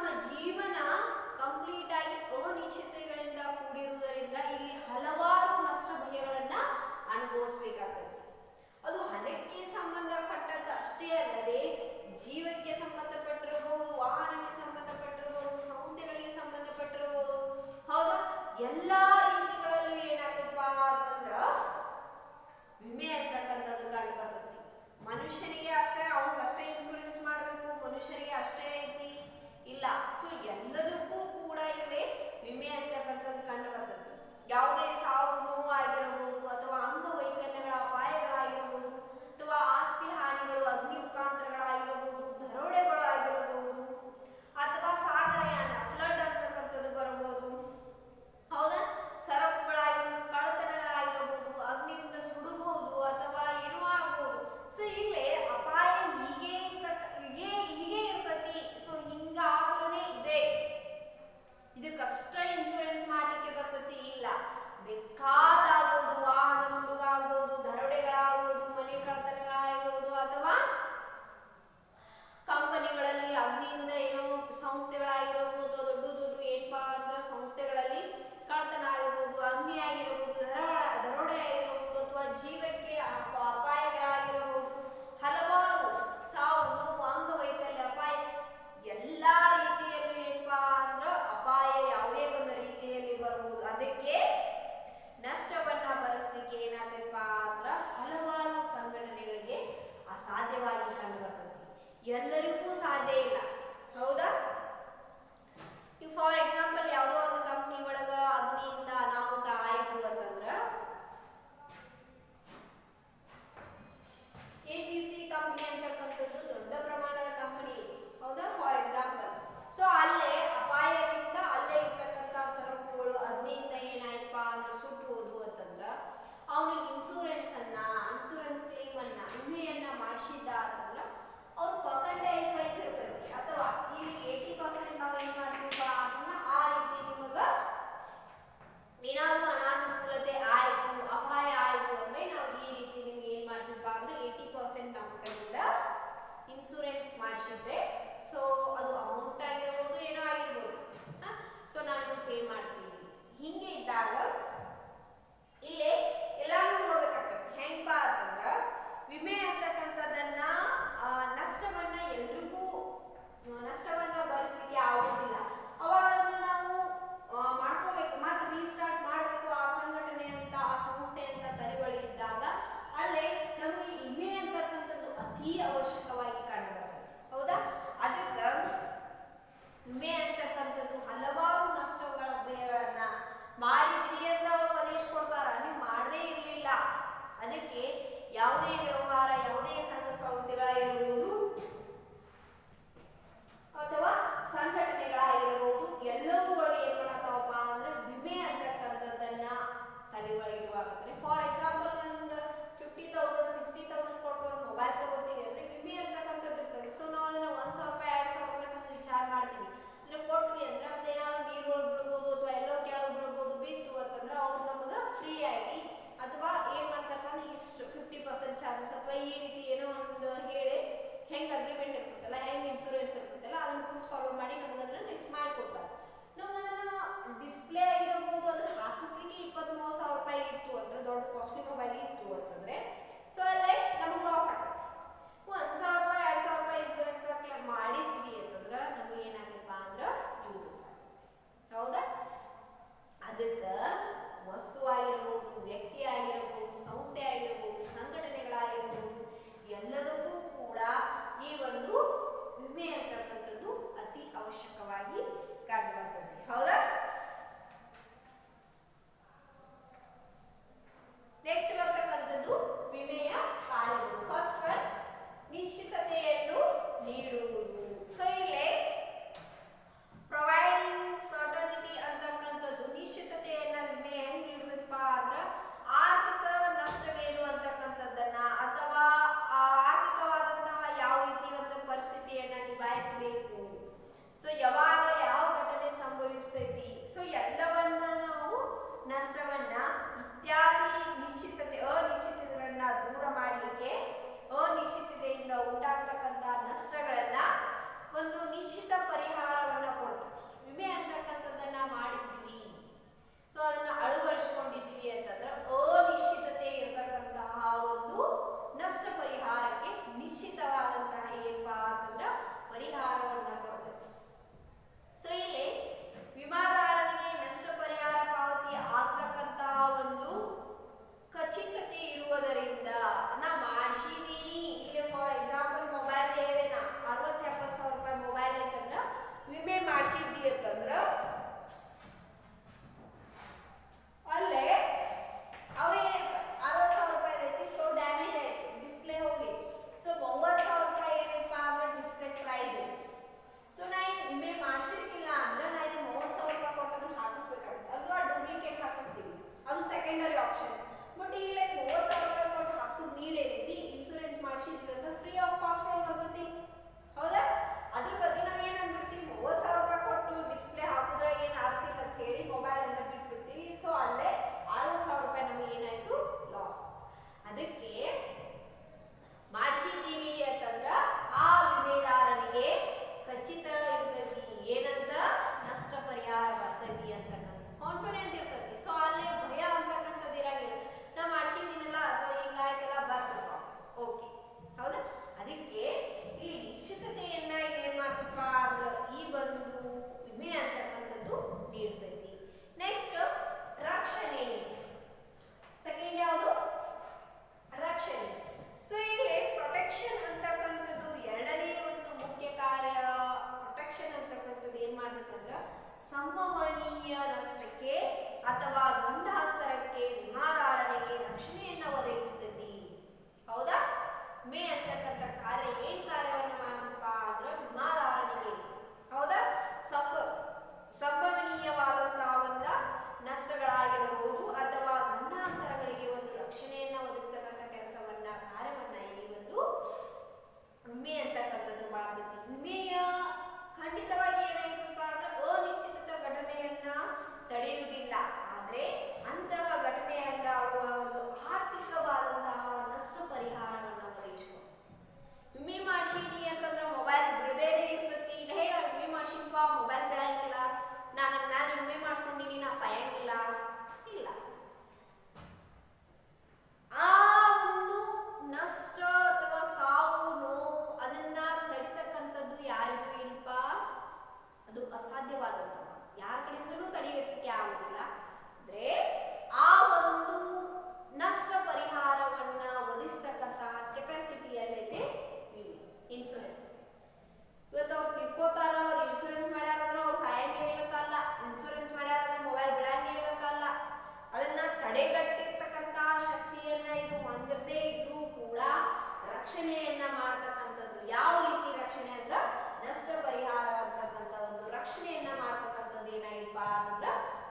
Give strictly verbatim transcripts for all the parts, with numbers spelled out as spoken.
ನಮ್ಮ ಜೀವನ ಕಂಪ್ಲೀಟ್ ಆಗಿ ಅನಿಶ್ಚಿತತೆಗಳಿಂದ ಕೂಡಿರುವುದರಿಂದ ಇಲ್ಲಿ ಹಲವಾರು ನಷ್ಟ ಭಯಗಳನ್ನ ಅನುಭವಿಸಬೇಕಾಗುತ್ತೆ. ಅದು ಹಣಕ್ಕೆ ಸಂಬಂಧಪಟ್ಟಂತ ಅಷ್ಟೇ ಅಲ್ಲದೆ ಜೀವಕ್ಕೆ ಸಂಬಂಧಪಟ್ಟಿರಬಹುದು, ವಾಹನಕ್ಕೆ ಸಂಬಂಧಪಟ್ಟಿರಬಹುದು, ಸಂಸ್ಥೆಗಳಿಗೆ ಸಂಬಂಧಪಟ್ಟಿರಬಹುದು. ಹೌದಾ, ಎಲ್ಲಾ ರೀತಿಗಳಲ್ಲೂ ಏನಾಗತ್ತಪ್ಪ ಅಂತಂದ್ರ ವಿಮೆ ಅಂತಕ್ಕಂಥದ್ದು ಕಂಡು ಬರ್ತೈತಿ. ಮನುಷ್ಯನಿಗೆ ಅಷ್ಟೇ ಅವ್ನಿಗೆ ಅಷ್ಟೇ ಇನ್ಶೂರೆನ್ಸ್ ಮಾಡಬೇಕು, ಮನುಷ್ಯನಿಗೆ ಅಷ್ಟೇ ಐತಿ ಇಲ್ಲ. ಸೊ ಎಲ್ಲದಕ್ಕೂ ಕೂಡ ಇಲ್ಲಿ ವಿಮೆ ಅಂತಕ್ಕಂಥದ್ದು ಕಂಡು ಬರ್ತೈತಿ. ಯಾವುದೇ ಸಾವು ನೋವು ಆಗಿರಬಹುದು ಅಥವಾ ಅಂಗವೈಕಲ್ಯಗಳ ಅಪಾಯಗಳಾಗಿರಬಹುದು ಅಥವಾ ಆಸ್ತಿ ಹಾನಿಗಳು, ಅಗ್ನಿ ಮುಖಾಂತರಗಳಾಗಿರಬಹುದು, ದರೋಡೆಗಳು ಆಗಿರಬಹುದು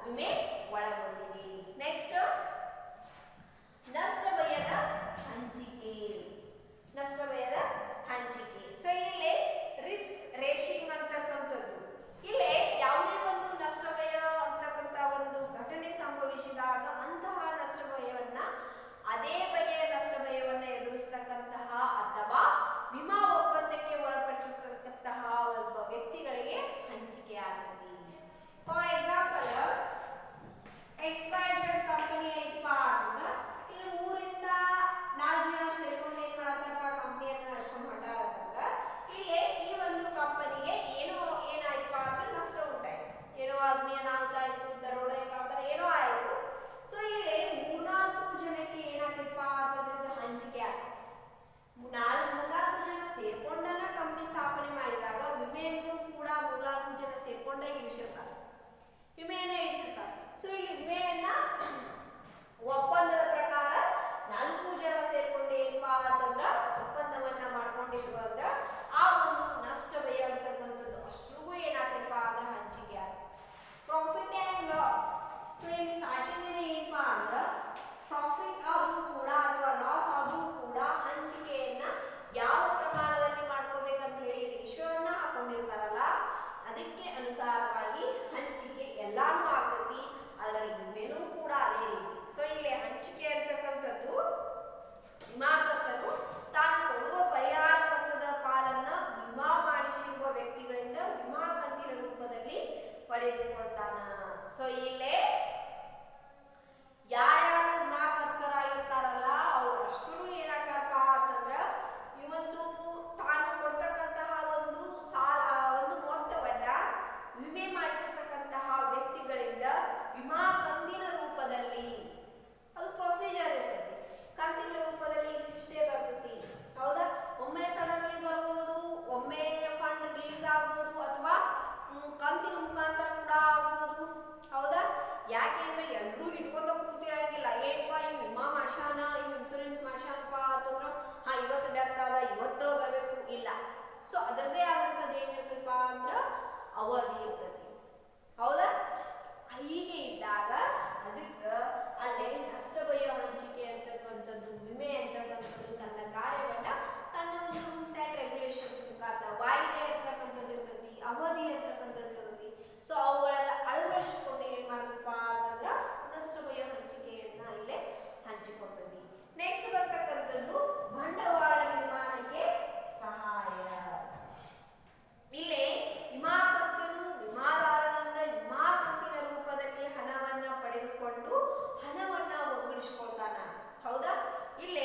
ವಿಮೆ ಒಳಗೊಂಡಿದೆ. ನೆಕ್ಸ್ಟ್ ನಷ್ಟ ಭಯದ ಹಂಚಿಕೆ. ನಷ್ಟ ಭಯದ ಹಂಚಿಕೆ. ಸೊ ಇಲ್ಲಿ ರಿಸ್ಕ್ ರೇಷಿಂಗ್ ಅಂತಕ್ಕಂಥದ್ದು. ಇಲ್ಲಿ ಯಾವುದೇ ಒಂದು ನಷ್ಟ ಭಯ ಅಂತಕ್ಕಂಥ ಒಂದು ಘಟನೆ ಸಂಭವಿಸಿದಾಗ ಅಂತಹ ನಷ್ಟ ಭಯವನ್ನ ಅದೇ ಬಗೆಯ ನಷ್ಟ ಭಯವನ್ನ ಎದುರಿಸತಕ್ಕಂತಹ ಅಥವಾ ವಿಮಾ ಒಪ್ಪಂದಕ್ಕೆ ಒಳಪಟ್ಟಿರ್ತಕ್ಕಂತಹ ಒಬ್ಬ ವ್ಯಕ್ತಿಗಳಿಗೆ ಹಂಚಿಕೆ ಆಗುತ್ತೆ. For example X Y Z company ಐತಪ್ಪ ಅಂದ್ರೆ ಇಲ್ಲಿ ಮೂರಿಂದ ನಾಲ್ಕು ಜನ ಸೇರ್ಕೊಂಡು ಏನ್ ಮಾಡತ್ತಾರಪ್ಪ ಕಂಪನಿಯನ್ನ ನಡ್ಸ್ಕೊಂಡು ಹೊಂಟಾರತ್ತಂದ್ರ ಇಲ್ಲಿ ಈ ಒಂದು ಕಂಪನಿಗೆ ಏನೋ ಏನಾಯ್ತಪ್ಪ ಅಂದ್ರೆ ನಷ್ಟ ಉಂಟಾಯ್ತು. ಏನೋ ಅಗ್ನಿ ಅನಾಹುತ ಆಯ್ತು, ದರೋಡೆ ಕಳ್ಳತನ ಏನೋ ಆಯ್ತು. ಸೊ ಇಲ್ಲಿ ಮೂರ್ನಾಲ್ಕು ಜನಕ್ಕೆ ಏನಾಗತ್ತಪ್ಪ ಅಂತಂದ್ರೆ ಹಂಚಿಕೆ ಆಗ್ತದೆ. ನಾಲ್ಕು ಮೂರ್ನಾಲ್ಕು ಜನ ಸೇರ್ಕೊಂಡನ್ನ ಕಂಪನಿ ಸ್ಥಾಪನೆ ಮಾಡಿದಾಗ ವಿಮೆಯನ್ನು ಕೂಡ ಮೂರ್ನಾಲ್ಕು ಜನ ಸೇರ್ಕೊಂಡೇ ಇಳಿಸಿರ್ತಾರೆ, ವಿಮೆಯನ್ನ ಇಳಿಸಿರ್ತಾರೆ. ಸೊ ಇಲ್ಲಿ ವಿಮೆಯನ್ನ ಒಪ್ಪಂದದ ಪ್ರಕಾರ ನಾಲ್ಕು ಜನ ಸೇರ್ಕೊಂಡು ಏನಪ್ಪಾ ಅಂತಂದ್ರ ಒಪ್ಪಂದವನ್ನ ಮಾಡ್ಕೊಂಡಿರುವಾಗ ಆ ಒಂದು ನಷ್ಟ ಭಯ ಅಂತಕ್ಕಂಥದ್ದು ಅಷ್ಟ್ರಿಗೂ ಏನಾಗತ್ತಪ್ಪ ಅಂದ್ರೆ ಹಂಚಿಕೆ ಆಗ್ತದೆ. Profit and loss. ಸೊ ಈಗ ಸ್ಟಾರ್ಟಿಂಗ್ ಏನಪ್ಪಾ ಅಂದ್ರ ಪ್ರಾಫಿಟ್ ಆದ್ರೂ ಕೂಡ ಅಥವಾ ಲಾಸ್ ಆದ್ರೂ ಕೂಡ ಹಂಚಿಕೆಯನ್ನ ಯಾವ ಪ್ರಮಾಣದಲ್ಲಿ ಮಾಡ್ಕೋಬೇಕಂತ ಹೇಳಿ ರೇಷಿಯೋನ ಹಾಕೊಂಡಿರ್ತಾರಲ್ಲ ಅದಕ್ಕೆ ಅನುಸಾರವಾಗಿ ಹಂಚಿಕೆ ಎಲ್ಲಾನು ಆಗ್ತತಿ. ಅದರಲ್ಲಿ ವಿಮೆನೂ ಕೂಡ ಅದೇ ರೀತಿ. ಸೊ ಇಲ್ಲಿ ಹಂಚಿಕೆ ಅಂತಕ್ಕಂಥದ್ದು ವಿಮಾಕರ್ತನು ತಾನು ಕೊಡುವ ಪರಿಹಾರ ಮೊತ್ತದ ಪಾಲನ್ನ ವಿಮಾ ಮಾಡಿಸಿರುವ ವ್ಯಕ್ತಿಗಳಿಂದ ವಿಮಾ ಕಂತಿನ ರೂಪದಲ್ಲಿ ಪಡೆದುಕೊಳ್ತಾನ. ಸೊ ಇಲ್ಲೇ ಯಾರ್ಯಾರು ವಿಮಾಕರ್ತರಾಗಿರ್ತಾರಲ್ಲ ಅವ್ರು ಅಷ್ಟೂ ಏನಾಗಪ್ಪ ಅಂತಂದ್ರ ಈ ಒಂದು ತಾನು ಕೊಡ್ತಕ್ಕಂತಹ ಒಂದು ಸಾಲ ಒಂದು ಮೊತ್ತವನ್ನ ವಿಮೆ ಮಾಡಿಸಿರ್ತಕ್ಕಂತಹ ವ್ಯಕ್ತಿಗಳಿಂದ ವಿಮಾ ಕಂತಿನ ರೂಪದಲ್ಲಿ ಅದು ಪ್ರೊಸೀಜರ್ ಇರ್ತೈತಿ. ಕಂತಿನ ರೂಪದಲ್ಲಿ ಇಷ್ಟೇ ಬರ್ತೈತಿ, ಹೌದಾ? ಒಮ್ಮೆ ಸಡನ್ಲಿ ಬರ್ಬೋದು, ಒಮ್ಮೆ ಫಂಡ್ ರಿಲೀಸ್ ಆಗ್ಬೋದು, ಅಥವಾ ಕಂತಿನ ಮುಖಾಂತರ ಕೂಡ ಆಗ್ಬೋದು, ಹೌದಾ? ಯಾಕೆಂದ್ರೆ ಎಲ್ಲರೂ ಇಟ್ಕೊಂಡ ಕೂತಿರಂಗಿಲ್ಲ. ಏನಪ್ಪಾ ಇವ್ ವಿಮಾ ಮಾಡ್ಸಾನ, ಇವ್ ಇನ್ಸೂರೆನ್ಸ್ ಮಾಡ್ಸಾನಪ್ಪ ಅಂತಂದ್ರ ಹಾ ಇವತ್ತು ಡೆತ್ ಆದ ಇವತ್ತು ಬರ್ಬೇಕು ಇಲ್ಲ. ಸೊ ಅದರದೇ ಆದಂತದ್ದು ಏನಿರ್ತೈತಪ್ಪ ಅಂದ್ರ ಅವಧಿ ಇರ್ತೈತಿ, ಹೌದಾ? ಹೀಗೆ ಇದ್ದಾಗ ಅದಕ್ಕ ಅಲ್ಲೇ ನಷ್ಟ ಭಯ ಹಂಚಿಕೆ ಅಂತಕ್ಕಂಥದ್ದು ವಿಮೆ ಅಂತಕ್ಕಂಥದ್ದು ತನ್ನ ಕಾರ್ಯವನ್ನ ತನ್ನ ಒಂದು ರೂಲ್ಸ್ ಅಂಡ್ ರೆಗ್ಯುಲೇಷನ್ಸ್ ಮುಖಾಂತರ ವಾಯಿದೆ ಅಂತಕ್ಕಂಥದ್ದು ಇರ್ತೈತಿ, ಅವಧಿ ಅಂತಕ್ಕಂಥದ್ದು ಇರ್ತೈತಿ. ಸೊ ಅವುಗಳೆಲ್ಲ ಅಳವಡಿಸಿಕೊಂಡು ಏನ್ ಮಾಡಬೇಕಪ್ಪ ಅಂತಂದ್ರ ನಷ್ಟ ಭಯ ಹಂಚಿಕೆಯನ್ನ ಇಲ್ಲೇ ಹಂಚಿಕೊಡ್ತದೆ. ನೆಕ್ಸ್ಟ್ ಬರ್ತಕ್ಕಂಥದ್ದು ಬಂಡವಾಳ ನಿರ್ಮಾಣಕ್ಕೆ ಸಹಾಯ. ಇಲ್ಲಿ ವಿಮಾಕರ್ತನು ವಿಮಾದಾರನಿಂದ ವಿಮಾ ಕಂತಿನ ರೂಪದಲ್ಲಿ ಹಣವನ್ನ ಪಡೆದುಕೊಂಡು ಹಣವನ್ನ ಒಗ್ಗೂಡಿಸಿಕೊಳ್ತಾನ, ಹೌದಾ? ಇಲ್ಲಿ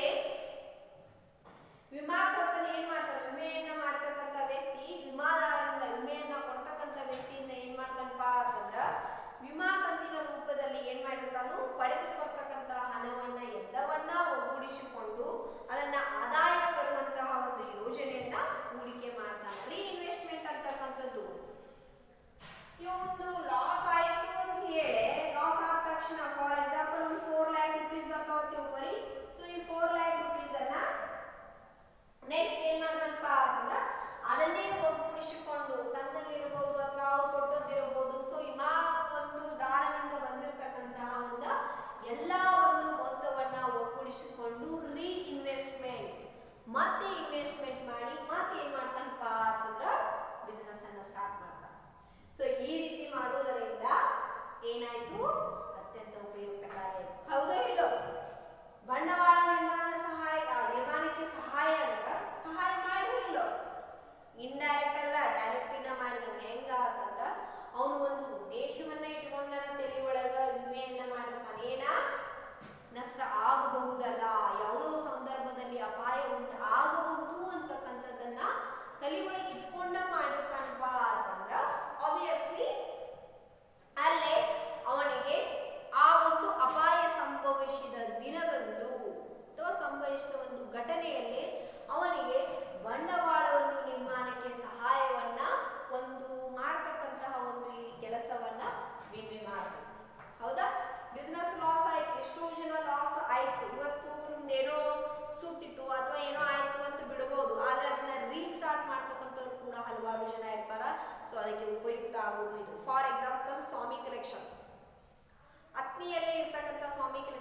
ವಿಮಾಕರ್ತನು ಏನ್ ಮಾಡ್ತಾನೆ, ವಿಮೆಯನ್ನ ಮಾಡ್ತಕ್ಕಂಥ ವ್ಯಕ್ತಿ ವಿಮಾದಾರನಿಂದ ವಿಮೆಯನ್ನ ಕೊಡ್ತಕ್ಕಂಥ ವ್ಯಕ್ತಿಯಿಂದ ಏನ್ ಮಾಡ್ತಾನಪ್ಪ ಅಂತಂದ್ರ ವಿಮಾ ಕಂತಿನ ರೂಪದಲ್ಲಿ ಏನ್ ಮಾಡಿರ್ತಾನು ಪಡೆದುಕೊಡ್ತಕ್ಕಂಥ ಹಣವನ್ನ ಎಲ್ಲವನ್ನ ಒಗ್ಗೂಡಿಸಿಕೊಂಡು ಅದನ್ನ ಆದಾಯ ತರುವಂತಹ ಒಂದು ಯೋಜನೆಯನ್ನ ಹೂಡಿಕೆ ಮಾಡ್ತಾನೆ. ರೀಇನ್ವೆಸ್ಟ್ಮೆಂಟ್ ಅಂತಕ್ಕಂಥದ್ದು ಇವೊಂದು ಲಾಸ್ ಆಯ್ತು ಅಂತ ಹೇಳಿ ಲಾಸ್ ಆದ ತಕ್ಷಣ ಫಾರ್ ಎಕ್ಸಾಂಪಲ್ ಒಂದು ಫೋರ್ ಲ್ಯಾಕ್ ರುಪೀಸ್ ಬರ್ತಾವ ತಿಳ್ಕೊರಿ. ಸೊ ಈ ಫೋರ್ ಲ್ಯಾಕ್ ರುಪೀಸ್ ಅನ್ನ ನೆಕ್ಸ್ಟ್ ಏನ್ ಮಾಡ್ತಾನಪ್ಪ ಅಂತಂದ್ರ ಅದನ್ನೇ ಒಗ್ಗೂಡಿಸಿಕೊಂಡು ತನ್ನಲ್ಲಿರ್ಬೋದು ಅಥವಾ ಅವ್ರು ಕೊಟ್ಟದ್ದಿರ್ಬೋದು. ಸೊ ವಿಮಾ ಒಂದು ದಾರನಿಂದ ಬಂದಿರತಕ್ಕಂತಹ ಒಂದು ಎಲ್ಲ ಒಂದು ಮೊತ್ತವನ್ನ ಒಗ್ಗೂಡಿಸಿಕೊಂಡು ರೀಇನ್ವೆಸ್ಟ್ಮೆಂಟ್ ಮತ್ತೆ ಇನ್ವೆಸ್ಟ್ಮೆಂಟ್ ಮಾಡಿ ಮತ್ತೆ ಏನ್ ಮಾಡ್ತಾನಪ್ಪ ಅಂತಂದ್ರ ಬಿಸ್ನೆಸ್ ಅನ್ನ ಸ್ಟಾರ್ಟ್ ಮಾಡ್ತಾನ. ಸೊ ಈ ರೀತಿ ಮಾಡೋದರಿಂದ ಏನಾಯ್ತು, ಅತ್ಯಂತ ಉಪಯುಕ್ತಕಾರಿ, ಹೌದೋ ಇಲ್ಲೋ? ಬಂಡವಾಳ ನಿರ್ಮಾಣ ಸಹಾಯ ನಿರ್ಮಾಣಕ್ಕೆ ಸಹಾಯ ಅಂತ ಸಹಾಯ ಮಾಡಿ ಇಲ್ಲೋ? ಇಂಡೈರೆಕ್ಟ್ ಅಲ್ಲ ಡೈರೆಕ್ಟ್ ಇಂದ ಮಾಡಿದಂಗೆ ಹೆಂಗ ಅಂತಂದ್ರ ಅವನು ಒಂದು ಉದ್ದೇಶವನ್ನ ಇಟ್ಕೊಂಡನ ತಲೆ ಒಳಗ ವಿಮೆಯನ್ನ ಮಾಡಿರ್ತಾನೆ. ಏನ ನಷ್ಟ ಆಗಬಹುದಲ್ಲ, ಯಾವುದೋ ಸಂದರ್ಭದಲ್ಲಿ ಅಪಾಯ ಉಂಟು ಆಗಬಹುದು ಅಂತಕ್ಕಂಥದ್ದನ್ನ ತಲೆ ಒಳಗೆ ಇಟ್ಕೊಂಡ ಮಾಡಿರ್ತಾನಪ್ಪ ಅಂತಂದ್ರ ಆಬ್ವಿಯಸ್ಲಿ ಅಲ್ಲೇ ಅವನಿಗೆ ಆ ಒಂದು ಅಪಾಯ ಸಂಭವಿಸಿದ ದಿನದಂದು ಅಥವಾ ಸಂಭವಿಸಿದ ಒಂದು ಘಟನೆಯಲ್ಲಿ ಅವನಿಗೆ ಬಂಡವಾಳವನ್ನು ನಿರ್ಮಾಣಕ್ಕೆ ಸಹಾಯ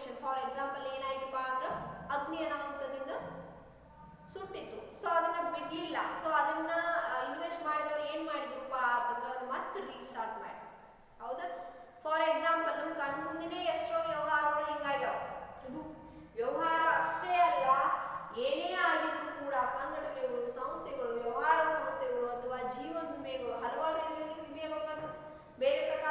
ಪ್ರೊಟೆಕ್ಷನ್. ಫಾರ್ ಎಕ್ಸಾಂಪಲ್ ಏನಾಯ್ತಪ್ಪ ಅಂದ್ರೆ ಅಗ್ನಿ ಅನಾಹುತದಿಂದ ಸುಟ್ಟಿತ್ತು, ಸೊ ಅದನ್ನ ಬಿಡ್ಲಿಲ್ಲ. ಸೊ ಅದನ್ನ ಇನ್ವೆಸ್ಟ್ ಮಾಡಿದವರು ಏನ್ ಮಾಡಿದ್ರಪ್ಪ ಅಂತಂದ್ರೆ ಅದನ್ನ ಮತ್ತೆ ರೀಸ್ಟಾರ್ಟ್ ಮಾಡಿ, ಹೌದಾ. ಫಾರ್ ಎಕ್ಸಾಂಪಲ್ ನಮ್ಮ ಕಣ್ ಮುಂದಿನೇ ಎಷ್ಟೋ ವ್ಯವಹಾರಗಳು ಹಿಂಗಾಗ್ಯಾವ. ಇದು ವ್ಯವಹಾರ ಅಷ್ಟೇ ಅಲ್ಲ, ಏನೇ ಆಗಿದ್ರು ಕೂಡ ಸಂಘಟನೆಗಳು, ಸಂಸ್ಥೆಗಳು, ವ್ಯವಹಾರ ಸಂಸ್ಥೆಗಳು ಅಥವಾ ಜೀವನ ವಿಮೆಗಳು, ಹಲವಾರು ಇದರಲ್ಲಿ ವಿಮೆಗಳು ಮತ್ತು ಬೇರೆ ಪ್ರಕಾರ